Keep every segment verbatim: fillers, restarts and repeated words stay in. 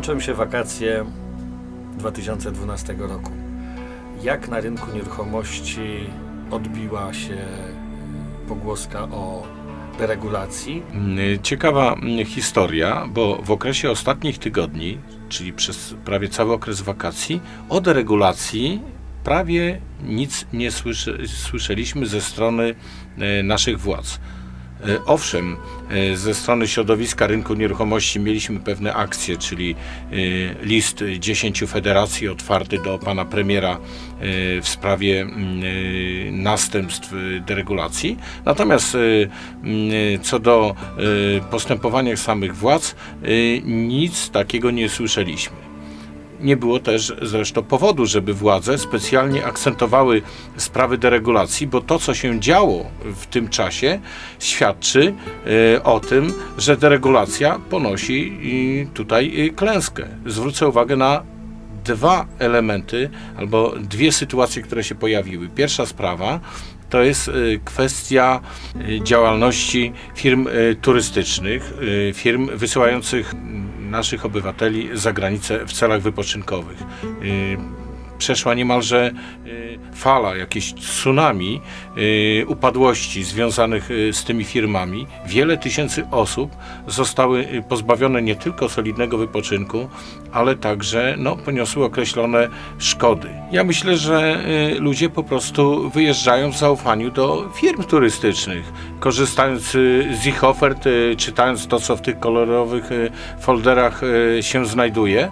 Kończą się wakacje dwa tysiące dwunastego roku. Jak na rynku nieruchomości odbiła się pogłoska o deregulacji? Ciekawa historia, bo w okresie ostatnich tygodni, czyli przez prawie cały okres wakacji, o deregulacji prawie nic nie słyszy, słyszeliśmy ze strony naszych władz. Owszem, ze strony środowiska rynku nieruchomości mieliśmy pewne akcje, czyli list dziesięciu federacji otwarty do pana premiera w sprawie następstw deregulacji. Natomiast co do postępowania samych władz, nic takiego nie słyszeliśmy. Nie było też zresztą powodu, żeby władze specjalnie akcentowały sprawy deregulacji, bo to, co się działo w tym czasie, świadczy e, o tym, że deregulacja ponosi e, tutaj e, klęskę. Zwrócę uwagę na dwa elementy albo dwie sytuacje, które się pojawiły. Pierwsza sprawa to jest kwestia działalności firm turystycznych, firm wysyłających naszych obywateli za granicę w celach wypoczynkowych. Przeszła niemalże fala, jakieś tsunami upadłości związanych z tymi firmami. Wiele tysięcy osób zostały pozbawione nie tylko solidnego wypoczynku, ale także no, poniosły określone szkody. Ja myślę, że ludzie po prostu wyjeżdżają w zaufaniu do firm turystycznych, korzystając z ich ofert, czytając to, co w tych kolorowych folderach się znajduje,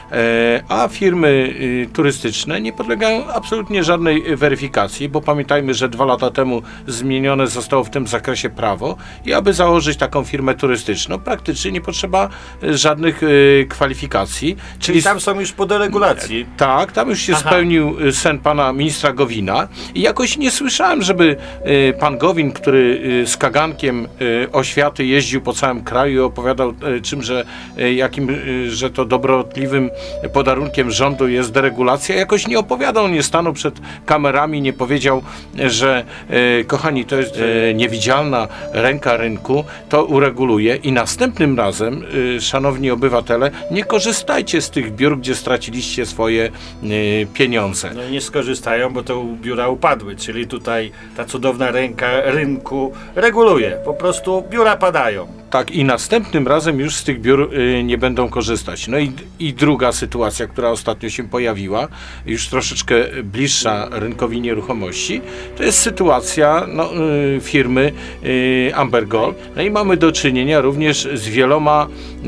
a firmy turystyczne nie podlegają absolutnie żadnej weryfikacji, bo pamiętajmy, że dwa lata temu zmienione zostało w tym zakresie prawo i aby założyć taką firmę turystyczną, praktycznie nie potrzeba żadnych kwalifikacji. Czyli, Czyli tam są już po deregulacji? Tak, tam już się Aha. spełnił sen pana ministra Gowina i jakoś nie słyszałem, żeby pan Gowin, który z kagankiem oświaty jeździł po całym kraju i opowiadał czymże, jakim, że to dobrotliwym podarunkiem rządu jest deregulacja, jakoś nie opowiadał, nie stanął przed kamerami, nie powiedział, że e, kochani, to jest e, niewidzialna ręka rynku, to ureguluje i następnym razem, e, szanowni obywatele, nie korzystajcie z tych biur, gdzie straciliście swoje e, pieniądze. No nie skorzystają, bo to biura upadły, czyli tutaj ta cudowna ręka rynku reguluje, po prostu biura padają. Tak, i następnym razem już z tych biur y, nie będą korzystać. No i, i druga sytuacja, która ostatnio się pojawiła, już troszeczkę bliższa rynkowi nieruchomości, to jest sytuacja no, y, firmy y, Amber Gold. No i mamy do czynienia również z wieloma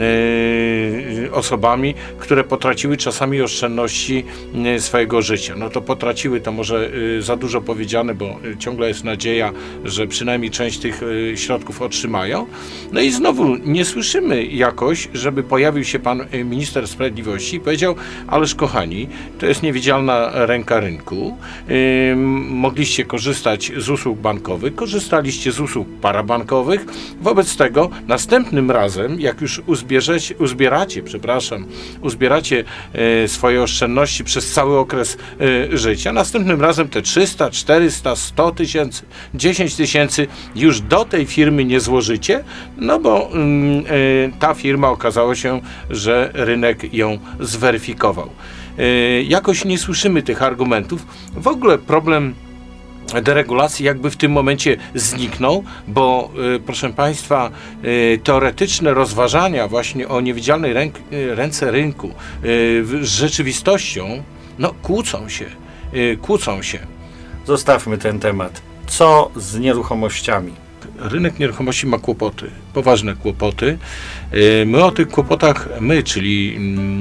y, osobami, które potraciły czasami oszczędności y, swojego życia. No to potraciły, to może y, za dużo powiedziane, bo y, ciągle jest nadzieja, że przynajmniej część tych y, środków otrzymają. No i znowu nie słyszymy jakoś, żeby pojawił się pan minister sprawiedliwości i powiedział, ależ kochani, to jest niewidzialna ręka rynku, yy, mogliście korzystać z usług bankowych, korzystaliście z usług parabankowych, wobec tego następnym razem, jak już uzbierzecie, uzbieracie, przepraszam, uzbieracie yy, swoje oszczędności przez cały okres yy, życia, następnym razem te trzysta, czterysta, sto tysięcy, dziesięć tysięcy już do tej firmy nie złożycie, no bo y, ta firma okazało się, że rynek ją zweryfikował. Y, jakoś nie słyszymy tych argumentów. W ogóle problem deregulacji jakby w tym momencie zniknął, bo y, proszę państwa, y, teoretyczne rozważania właśnie o niewidzialnej ręk, y, ręce rynku y, z rzeczywistością no, kłócą się, y, kłócą się. Zostawmy ten temat. Co z nieruchomościami? Rynek nieruchomości ma kłopoty, poważne kłopoty. My o tych kłopotach, my, czyli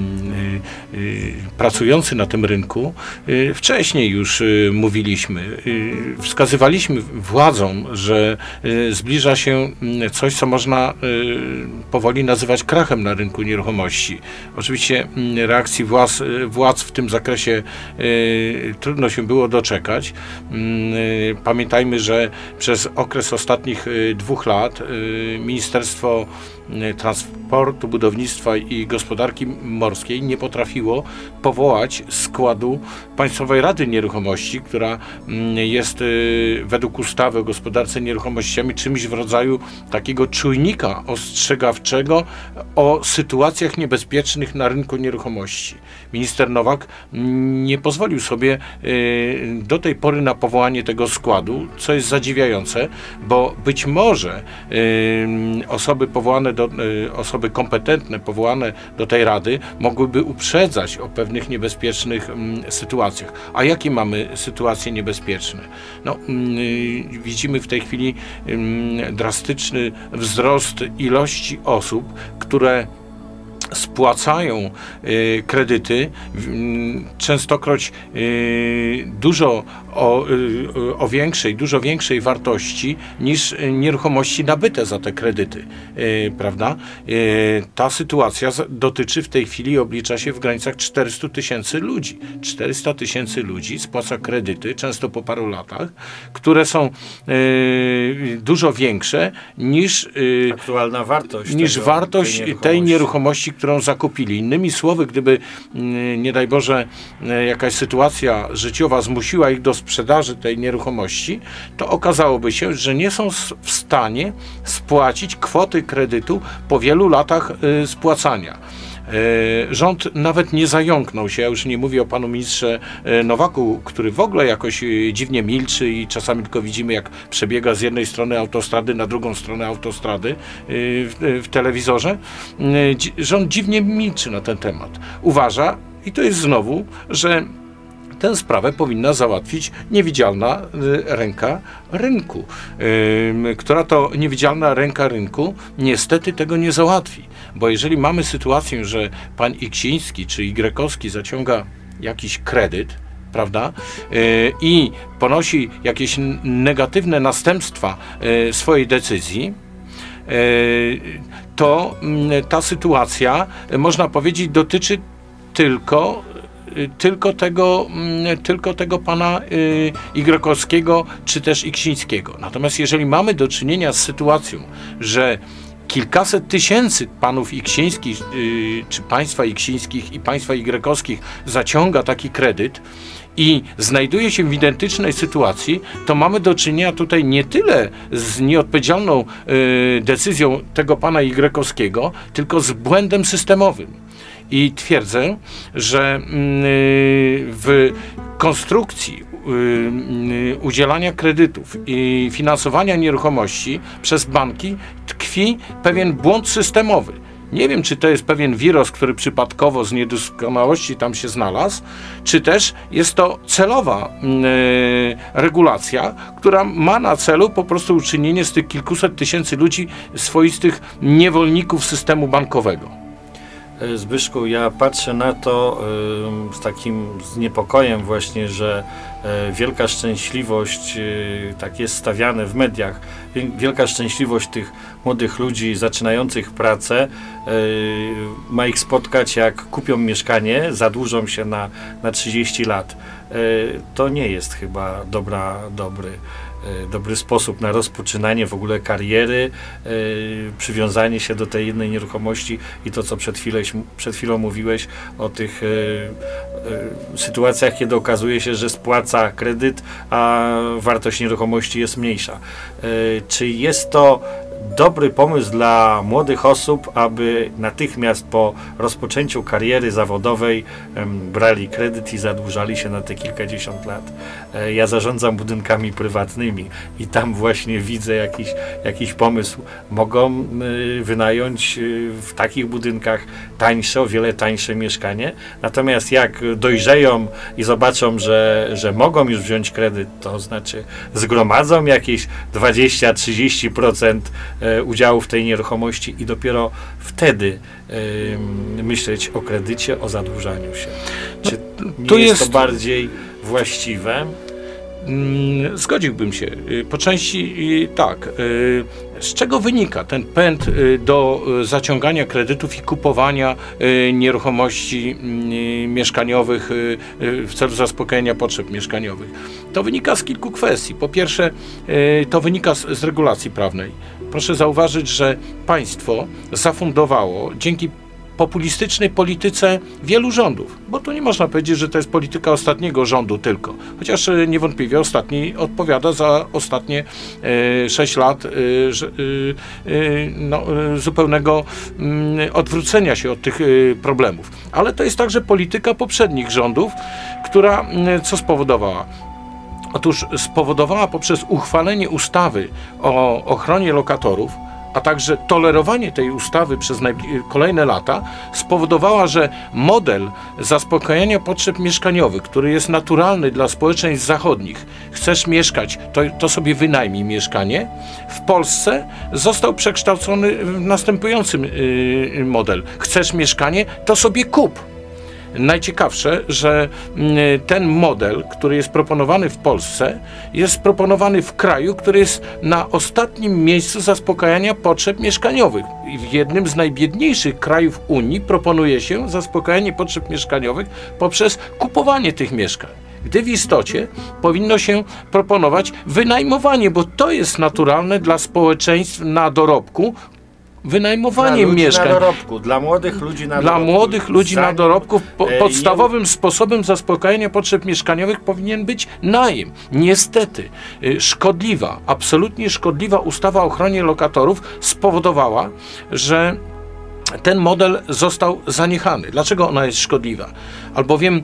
pracujący na tym rynku, wcześniej już mówiliśmy. Wskazywaliśmy władzom, że zbliża się coś, co można powoli nazywać krachem na rynku nieruchomości. Oczywiście reakcji władz, władz w tym zakresie trudno się było doczekać. Pamiętajmy, że przez okres ostatnich dwóch lat Ministerstwo Trans Portu, Budownictwa i Gospodarki Morskiej nie potrafiło powołać składu Państwowej Rady Nieruchomości, która jest według ustawy o gospodarce nieruchomościami czymś w rodzaju takiego czujnika ostrzegawczego o sytuacjach niebezpiecznych na rynku nieruchomości. Minister Nowak nie pozwolił sobie do tej pory na powołanie tego składu, co jest zadziwiające, bo być może osoby powołane do, osoby kompetentne powołane do tej rady mogłyby uprzedzać o pewnych niebezpiecznych sytuacjach. A jakie mamy sytuacje niebezpieczne? No, widzimy w tej chwili drastyczny wzrost ilości osób, które spłacają y, kredyty, y, częstokroć y, dużo o, y, o większej, dużo większej wartości niż nieruchomości nabyte za te kredyty, y, prawda? Y, ta sytuacja z, dotyczy w tej chwili, oblicza się w granicach czterystu tysięcy ludzi. czterysta tysięcy ludzi spłaca kredyty, często po paru latach, które są y, dużo większe niż y, aktualna wartość, niż tego, wartość tej nieruchomości. tej nieruchomości, którą zakupili. Innymi słowy, gdyby nie daj Boże jakaś sytuacja życiowa zmusiła ich do sprzedaży tej nieruchomości, to okazałoby się, że nie są w stanie spłacić kwoty kredytu po wielu latach spłacania. Rząd nawet nie zająknął się, ja już nie mówię o panu ministrze Nowaku, który w ogóle jakoś dziwnie milczy i czasami tylko widzimy, jak przebiega z jednej strony autostrady na drugą stronę autostrady w, w telewizorze. Rząd dziwnie milczy na ten temat. Uważa, i to jest znowu, że tę sprawę powinna załatwić niewidzialna ręka rynku, która to niewidzialna ręka rynku niestety tego nie załatwi, bo jeżeli mamy sytuację, że pan Iksiński czy Y-owski zaciąga jakiś kredyt, prawda, i ponosi jakieś negatywne następstwa swojej decyzji, to ta sytuacja, można powiedzieć, dotyczy tylko Tylko tego, tylko tego pana Y-owskiego czy też Iksińskiego. Natomiast jeżeli mamy do czynienia z sytuacją, że kilkaset tysięcy panów Iksińskich, czy państwa Iksińskich i państwa Y-owskich zaciąga taki kredyt i znajduje się w identycznej sytuacji, to mamy do czynienia tutaj nie tyle z nieodpowiedzialną decyzją tego pana Y-owskiego, tylko z błędem systemowym. I twierdzę, że w konstrukcji udzielania kredytów i finansowania nieruchomości przez banki tkwi pewien błąd systemowy. Nie wiem, czy to jest pewien wirus, który przypadkowo z niedoskonałości tam się znalazł, czy też jest to celowa regulacja, która ma na celu po prostu uczynienie z tych kilkuset tysięcy ludzi swoistych niewolników systemu bankowego. Zbyszku, ja patrzę na to y, z takim z niepokojem właśnie, że y, wielka szczęśliwość, y, tak jest stawiane w mediach, wielka szczęśliwość tych młodych ludzi zaczynających pracę y, ma ich spotkać, jak kupią mieszkanie, zadłużą się na, na trzydzieści lat. Y, to nie jest chyba dobra, dobry dobry sposób na rozpoczynanie w ogóle kariery, yy, przywiązanie się do tej jednej nieruchomości i to, co przed, chwilę, przed chwilą mówiłeś o tych yy, yy, sytuacjach, kiedy okazuje się, że spłaca kredyt, a wartość nieruchomości jest mniejsza. Yy, czy jest to dobry pomysł dla młodych osób, aby natychmiast po rozpoczęciu kariery zawodowej em, brali kredyt i zadłużali się na te kilkadziesiąt lat? E, ja zarządzam budynkami prywatnymi i tam właśnie widzę jakiś, jakiś pomysł. Mogą y, wynająć y, w takich budynkach tańsze, o wiele tańsze mieszkanie, natomiast jak dojrzeją i zobaczą, że, że mogą już wziąć kredyt, to znaczy zgromadzą jakieś dwadzieścia do trzydziestu procent udziału w tej nieruchomości i dopiero wtedy y, myśleć o kredycie, o zadłużaniu się. Czy nie to jest, jest to bardziej właściwe? Zgodziłbym się. Po części tak. Z czego wynika ten pęd do zaciągania kredytów i kupowania nieruchomości mieszkaniowych w celu zaspokojenia potrzeb mieszkaniowych? To wynika z kilku kwestii. Po pierwsze, to wynika z, z regulacji prawnej. Proszę zauważyć, że państwo zafundowało dzięki populistycznej polityce wielu rządów, bo tu nie można powiedzieć, że to jest polityka ostatniego rządu tylko, chociaż niewątpliwie ostatni odpowiada za ostatnie e, sześć lat e, że, e, no, e, zupełnego e, odwrócenia się od tych e, problemów. Ale to jest także polityka poprzednich rządów, która e, co spowodowała? Otóż spowodowała poprzez uchwalenie ustawy o ochronie lokatorów, a także tolerowanie tej ustawy przez kolejne lata spowodowała, że model zaspokajania potrzeb mieszkaniowych, który jest naturalny dla społeczeństw zachodnich, chcesz mieszkać, to, to sobie wynajmij mieszkanie, w Polsce został przekształcony w następujący yy, model. Chcesz mieszkanie, to sobie kup. Najciekawsze, że ten model, który jest proponowany w Polsce, jest proponowany w kraju, który jest na ostatnim miejscu zaspokajania potrzeb mieszkaniowych. I w jednym z najbiedniejszych krajów Unii proponuje się zaspokajanie potrzeb mieszkaniowych poprzez kupowanie tych mieszkań. Gdy w istocie powinno się proponować wynajmowanie, bo to jest naturalne dla społeczeństw na dorobku, wynajmowanie mieszkań. Na dorobku, dla młodych ludzi na dla dorobku. młodych ludzi Zanim, na dorobku po, e, podstawowym nie... sposobem zaspokajania potrzeb mieszkaniowych powinien być najem. Niestety y, szkodliwa, absolutnie szkodliwa ustawa o ochronie lokatorów spowodowała, że ten model został zaniechany. Dlaczego ona jest szkodliwa? Albowiem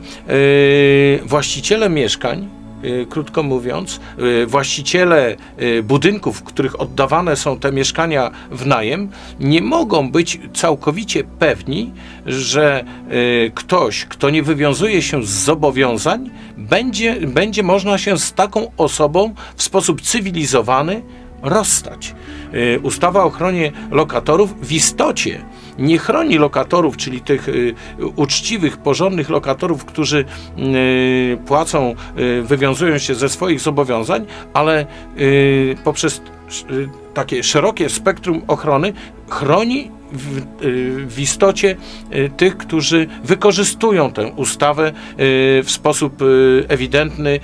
y, właściciele mieszkań, krótko mówiąc, właściciele budynków, w których oddawane są te mieszkania w najem, nie mogą być całkowicie pewni, że ktoś, kto nie wywiązuje się z zobowiązań, będzie, będzie można się z taką osobą w sposób cywilizowany rozstać. Ustawa o ochronie lokatorów w istocie nie chroni lokatorów, czyli tych y, uczciwych, porządnych lokatorów, którzy y, płacą, y, wywiązują się ze swoich zobowiązań, ale y, poprzez y, takie szerokie spektrum ochrony chroni w, y, w istocie y, tych, którzy wykorzystują tę ustawę y, w sposób y, ewidentny, y,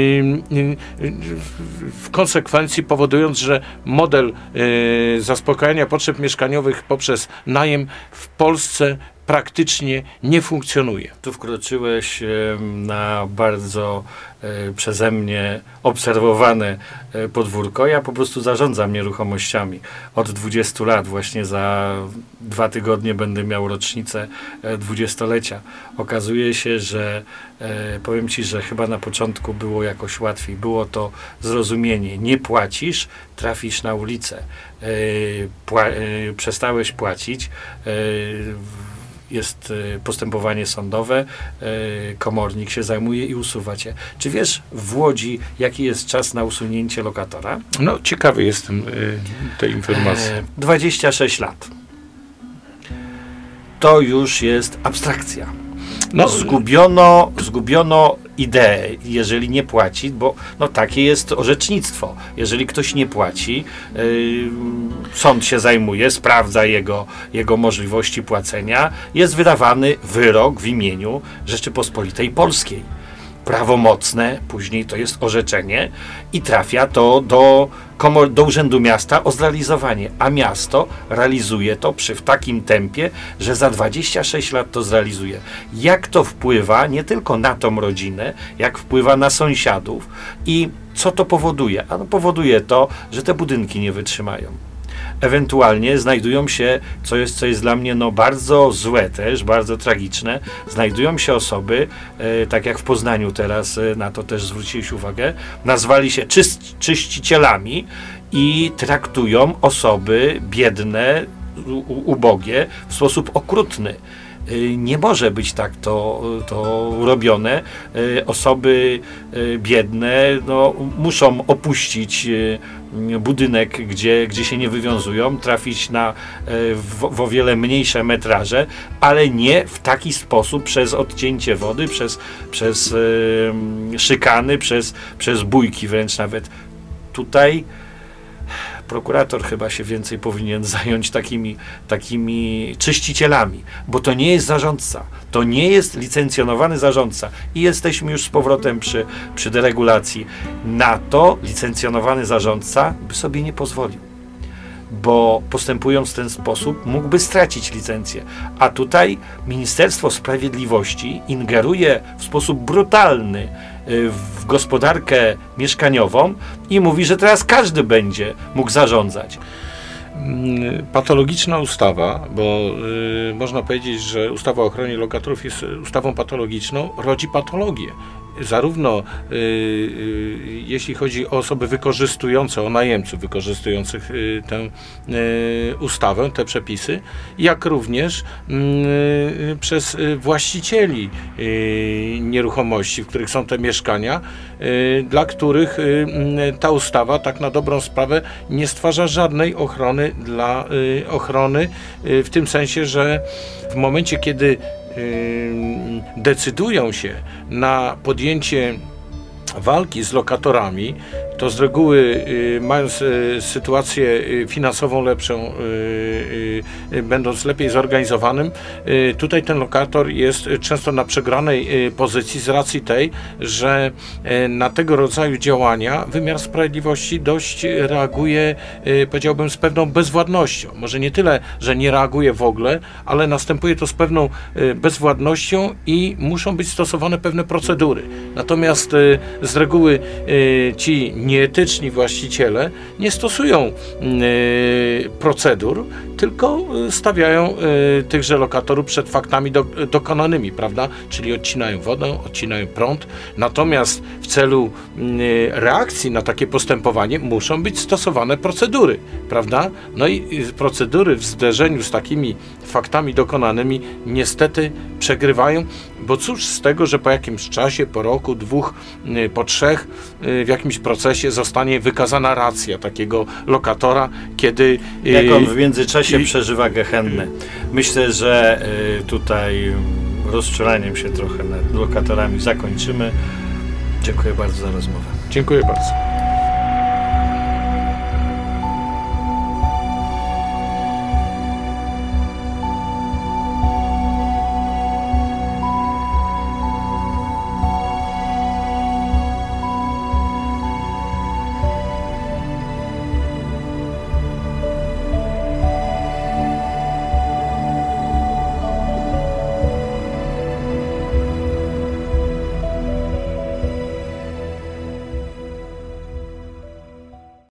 y, w konsekwencji powodując, że model y, zaspokajania potrzeb mieszkaniowych poprzez najem w Polsce praktycznie nie funkcjonuje. Tu wkroczyłeś na bardzo e, przeze mnie obserwowane e, podwórko. Ja po prostu zarządzam nieruchomościami od dwudziestu lat. Właśnie za dwa tygodnie będę miał rocznicę e, dwudziestolecia. Okazuje się, że e, powiem Ci, że chyba na początku było jakoś łatwiej. Było to zrozumienie. Nie płacisz, trafisz na ulicę. E, pła e, przestałeś płacić. E, jest postępowanie sądowe, komornik się zajmuje i usuwa cię. Czy wiesz w Łodzi, jaki jest czas na usunięcie lokatora? No, ciekawy jestem tej informacji. dwadzieścia sześć lat. To już jest abstrakcja. No, zgubiono, zgubiono ideę, jeżeli nie płaci, bo no, takie jest orzecznictwo. Jeżeli ktoś nie płaci, yy, sąd się zajmuje, sprawdza jego, jego możliwości płacenia, jest wydawany wyrok w imieniu Rzeczypospolitej Polskiej. Prawomocne, później to jest orzeczenie i trafia to do, komor, do Urzędu Miasta o zrealizowanie, a miasto realizuje to przy w takim tempie, że za dwadzieścia sześć lat to zrealizuje. Jak to wpływa nie tylko na tą rodzinę, jak wpływa na sąsiadów i co to powoduje? A no powoduje to, że te budynki nie wytrzymają. Ewentualnie znajdują się, co jest, co jest dla mnie no, bardzo złe też, bardzo tragiczne, znajdują się osoby, e, tak jak w Poznaniu teraz, e, na to też zwróciłeś uwagę, nazwali się czyst, czyścicielami i traktują osoby biedne, u, ubogie w sposób okrutny. Nie może być tak to, to robione. Osoby biedne no, muszą opuścić budynek, gdzie, gdzie się nie wywiązują, trafić na w, w o wiele mniejsze metraże, ale nie w taki sposób przez odcięcie wody, przez, przez szykany, przez, przez bójki wręcz nawet. Tutaj prokurator chyba się więcej powinien zająć takimi, takimi czyścicielami, bo to nie jest zarządca, to nie jest licencjonowany zarządca i jesteśmy już z powrotem przy, przy deregulacji. Na to licencjonowany zarządca by sobie nie pozwolił, bo postępując w ten sposób mógłby stracić licencję. A tutaj Ministerstwo Sprawiedliwości ingeruje w sposób brutalny w gospodarkę mieszkaniową i mówi, że teraz każdy będzie mógł zarządzać. Patologiczna ustawa, bo y, można powiedzieć, że ustawa o ochronie lokatorów jest ustawą patologiczną, rodzi patologię. Zarówno y, y, jeśli chodzi o osoby wykorzystujące, o najemców wykorzystujących y, tę y, ustawę, te przepisy, jak również y, przez y, właścicieli y, nieruchomości, w których są te mieszkania, y, dla których y, ta ustawa tak na dobrą sprawę nie stwarza żadnej ochrony dla y, ochrony y, w tym sensie, że w momencie, kiedy decydują się na podjęcie walki z lokatorami, to z reguły y, mając y, sytuację y, finansową lepszą, y, y, będąc lepiej zorganizowanym, y, tutaj ten lokator jest często na przegranej y, pozycji z racji tej, że y, na tego rodzaju działania wymiar sprawiedliwości dość reaguje, y, powiedziałbym, z pewną bezwładnością. Może nie tyle, że nie reaguje w ogóle, ale następuje to z pewną y, bezwładnością i muszą być stosowane pewne procedury. Natomiast y, z reguły y, ci nieetyczni właściciele nie stosują y, procedur, tylko stawiają y, tychże lokatorów przed faktami do, dokonanymi, prawda? Czyli odcinają wodę, odcinają prąd. Natomiast w celu y, reakcji na takie postępowanie muszą być stosowane procedury, prawda? No i y, procedury w zderzeniu z takimi faktami dokonanymi niestety przegrywają, bo cóż z tego, że po jakimś czasie, po roku, dwóch, y, po trzech, y, w jakimś procesie zostanie wykazana racja takiego lokatora, kiedy... Y, Jak on w międzyczasie i, przeżywa gehennę. Myślę, że y, tutaj rozczuraniem się trochę nad lokatorami zakończymy. Dziękuję bardzo za rozmowę. Dziękuję bardzo.